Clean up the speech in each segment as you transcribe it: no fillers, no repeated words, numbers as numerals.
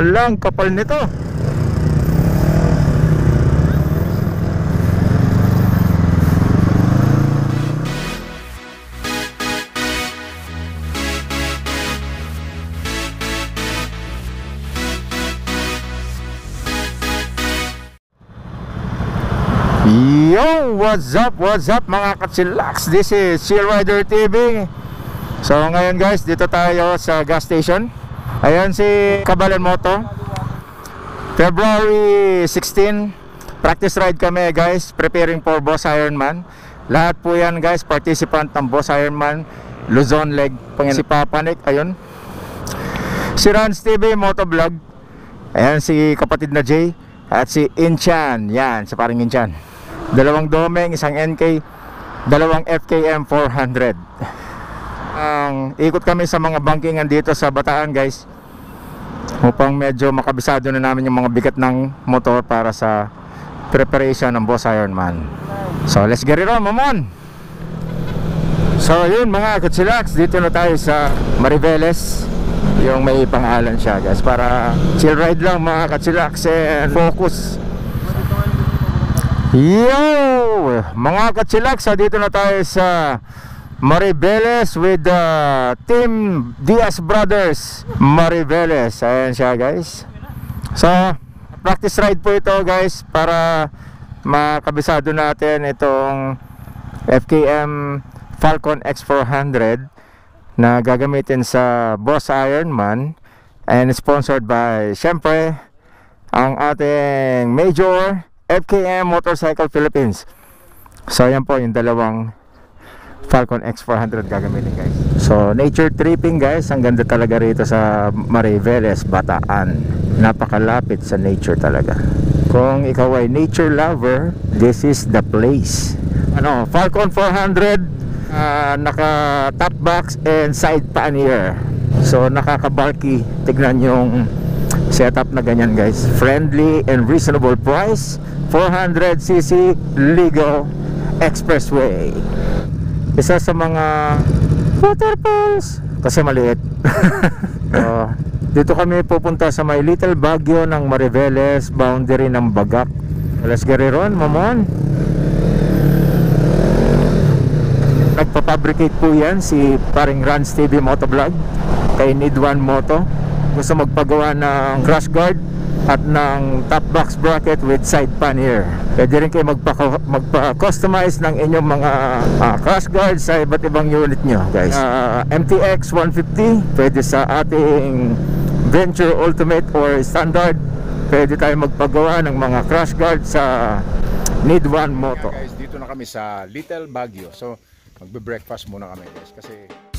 Alang kapal nito. Yo, what's up mga kachillax? This is Chill Rider TV. So ngayon guys, dito tayo sa gas station. Ayan si Kabalan Moto. February 16, practice ride kami guys, preparing for Boss Ironman. Lahat po yan guys, participant ng Boss Ironman Luzon leg. Si Papanik, ayun. Si Rans TV Motovlog. Ayan si kapatid na Jay. At si Inchan, yan, si paring Inchan. Dalawang Domeng, isang NK, dalawang FKM 400. Ikot kami sa mga bankingan dito sa Bataan guys, upang medyo makabisado na namin yung mga bigat ng motor para sa preparation ng Boss Ironman. So let's get it on, mamon! So yun mga kachillax, dito na tayo sa Mariveles, yung may pangalan siya guys, para chill ride lang mga kachillax and focus. Yo! Mga kachillax, dito na tayo sa Mariveles with the Team Diaz Brothers Mariveles. Ayan siya guys. So practice ride po ito guys, para makabisado natin itong FKM Falcon X400 na gagamitin sa Boss Ironman, and sponsored by syempre ang ating Major FKM Motorcycle Philippines. So yan po yung dalawang Falcon X400 gagamitin guys. So nature tripping guys, ang ganda talaga rito sa Mariveles, Bataan. Napakalapit sa nature talaga. Kung ikaw ay nature lover, this is the place. Falcon 400, naka top box and side pannier. So nakaka-bulky. Tignan yung setup na ganyan guys. Friendly and reasonable price. 400cc legal expressway. Isa sa mga waterfalls kasi maliit. So, dito kami pupunta sa may Little Baguio ng Mariveles, boundary ng Bagak. Let's get it on, mamon. Nagpapabricate po yan si paring Rans TV Motovlog kay Need One Moto. Gusto magpagawa ng crash guard at ng top box bracket with side pannier. Pwede rin kayo magpa-customize ng inyong mga crash guard sa iba't ibang unit nyo guys. MTX 150, pwede sa ating Venture Ultimate or Standard. Pwede tayo magpagawa ng mga crash guard sa Need One Moto. Guys, dito na kami sa Little Baguio. So magbe-breakfast muna kami guys, kasi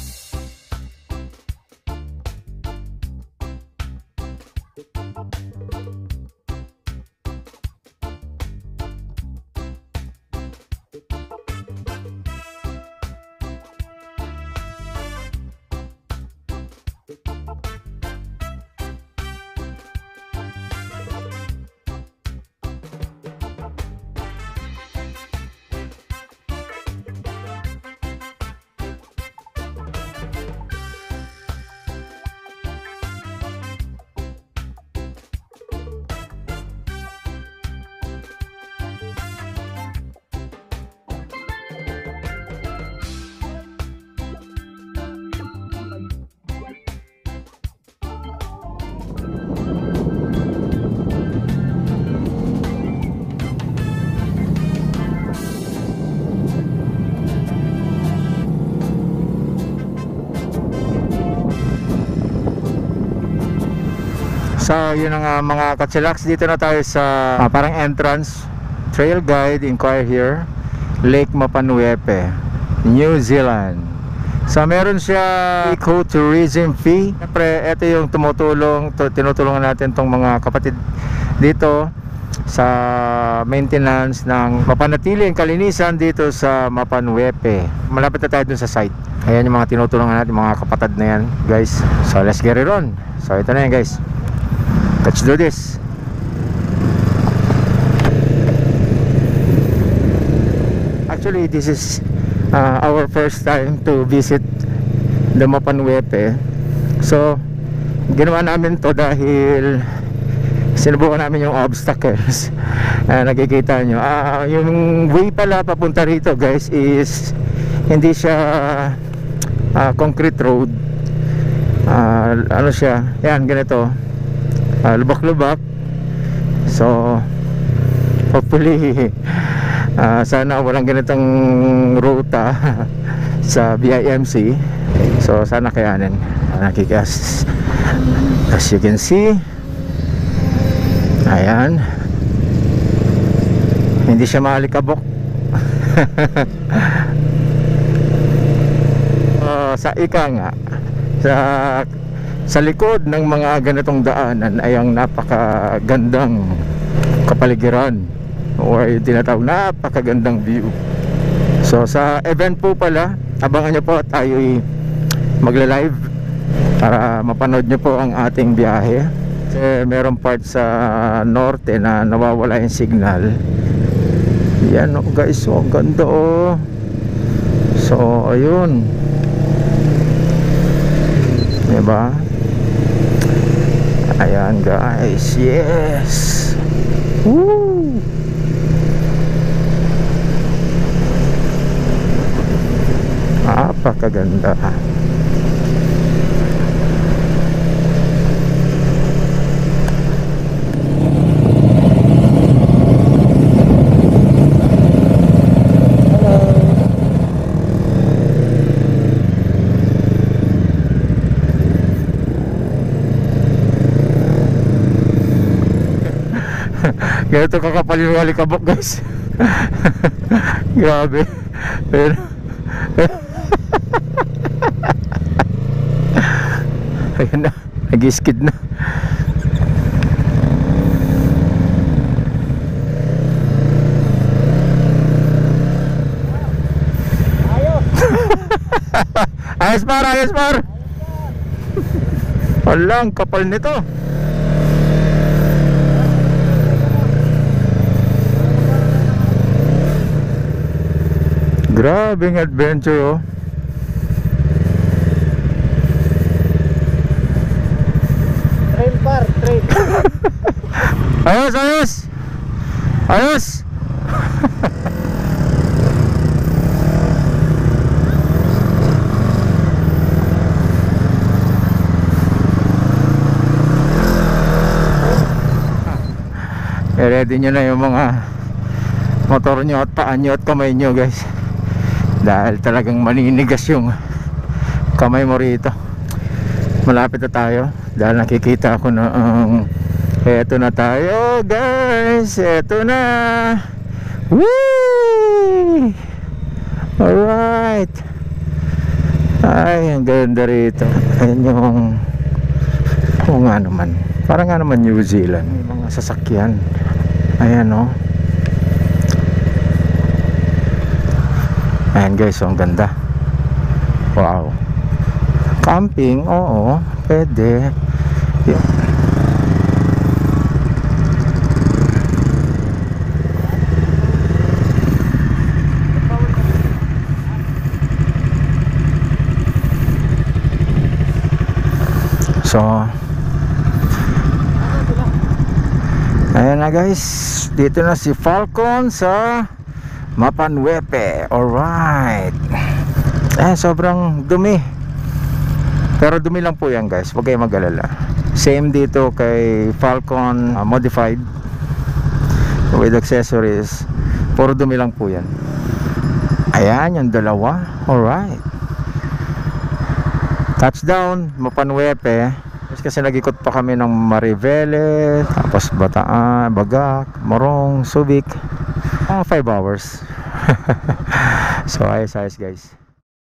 So yun ang mga kachillax, dito na tayo sa parang entrance. Trail guide, inquire here. Lake Mapanuepe, New Zealand. So meron siya eco-tourism fee. Siyempre ito yung tinutulungan natin tong mga kapatid dito sa maintenance ng mapanatiling kalinisan dito sa Mapanuepe. Malapit na tayo dun sa site. Ayan yung mga tinutulungan natin, mga kapatid na yan guys. So let's get it on. So ito na yan guys, let's do this. Actually, this is our first time to visit the Mapanuepe. So, ginawa namin to dahil sinubukan namin yung obstacles. Nakikita nyo, yung way pala papunta rito guys is hindi siya concrete road. Ano siya, yan ganito, lubak-lubak. So hopefully sana walang ganitong ruta sa BIMC. So sana kayanin. Nakikas, as you can see, ayan, hindi siya maalikabok. Sa ika nga, sa likod ng mga ganitong daanan ay ang napakagandang kapaligiran, or yung tinatawag napakagandang view. So sa event po pala, abangan nyo po, tayo'y magla-live para mapanood nyo po ang ating biyahe. Kasi meron part sa norte na nawawala yung signal. Yan oh guys, oh, ang ganda oh. So ayun, diba? Ayan guys, yes. Woo! Napakaganda. Ganito kakapal yung alikabok guys. Grabe. Pero ayan na, nag-skid na. Ayos par, ayos par. Walang kapal nito. Grabing adventure oh. Trail par, trail. Ayos, ayos. Ayos. Ready nyo na yung mga motor nyo at paan nyo at kamay nyo guys, dahil talagang maninigas yung kamay mo rito. Malapit na tayo dahil nakikita ko na eto na tayo guys, eto na. Woo! Alright. Ay, ang ganda rito. Ayan yung, kung nga naman, parang nga naman New Zealand, may mga sasakyan. Ayan o. Ayan guys, so ang ganda. Wow. Camping, oo, pwede. Yeah. So ayan na guys, dito na si Falcon sa Mapanwepe. Alright. Sobrang dumi, pero dumi lang po yan guys, huwag kayong mag-alala. Same dito kay Falcon Modified with accessories, puro dumi lang po yan. Ayan yung dalawa. Alright, touchdown Mapanwepe. Kasi nag-ikot pa kami ng Mariveles, tapos Bataan, Bagak, Morong, Subic. 5 hours. So ayos guys.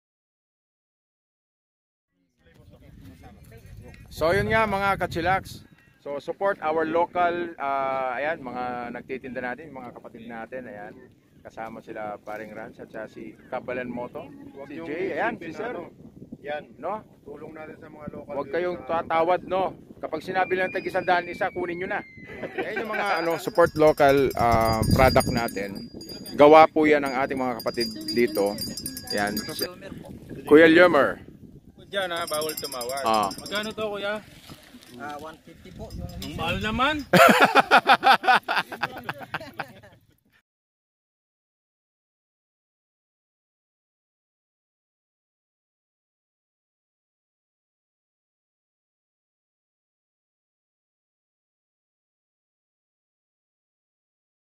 So yun nga mga kachilax. So support our local, ayan, mga nagtitinda natin, mga kapatid natin, ayan. Kasama sila Paring Rans at si Kabalan Moto, si Jay, ayan, si Sir. Yan, No? tulong natin sa mga local. Huwag kayong tatawad, no? Kapag sinabi lang tag-100 isa, kunin nyo na. Ayan yung mga support local product natin. Gawa po yan ng ating mga kapatid dito. Ayan. Kuya Lyomer. Diyan ha, bawal tumawad. Magkano to kuya? 150 po yung Ang mahal naman.